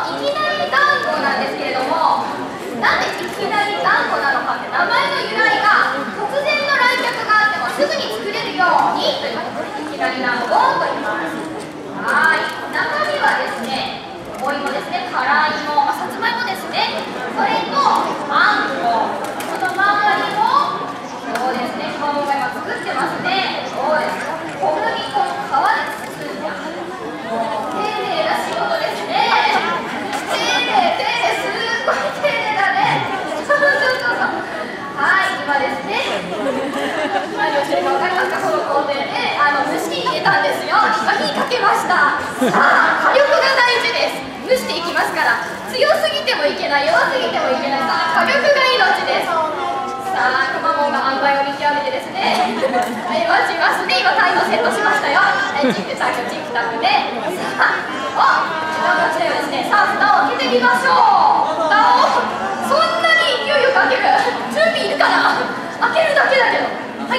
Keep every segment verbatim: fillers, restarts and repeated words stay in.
いきなり団子なんですけれども、なんでいきなり団子なのかって、名前の由来が突然の来客があってもすぐに作れるようにということで、いきなり団子と言います。はい、中身はですね、お芋ですね、辛芋、まあ、さつまいもですね、それとあんこ、その周りもそうですね、顔が今作ってますね。そうです、小麦粉の皮で包んである。もう丁寧な仕事ですね。丁寧、丁寧、すっごい丁寧だね。そうそうそうそう。はい、今ですね、何をしてるか分かりますか？この工程であの蒸しに入れたんですよ。今火かけました。さあ、火力が大事です。蒸していきますから、強すぎてもいけない、弱すぎてもいけない。さあ、火力が命です。さあ、くまモンが塩梅を見極めてですね、はい、待ちますね。今タイムセットしましたよ。はい、チックタクチックタクで、さあ、お、なんか来たようですね。さあ、蓋を開けてみましょう。蓋をそんなに勢いよく開ける準備いるかな。開けるだけだけど、はい、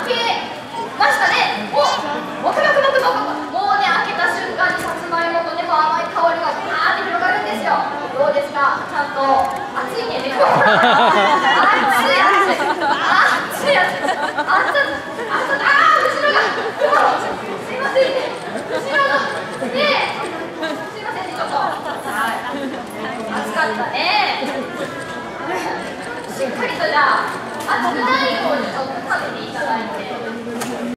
開けましたね。お、もくもくもくもく、もうね、開けた瞬間にさつまいもとね、甘い香りがバーって広がるんですよ。どうですか？ちゃんと熱いね。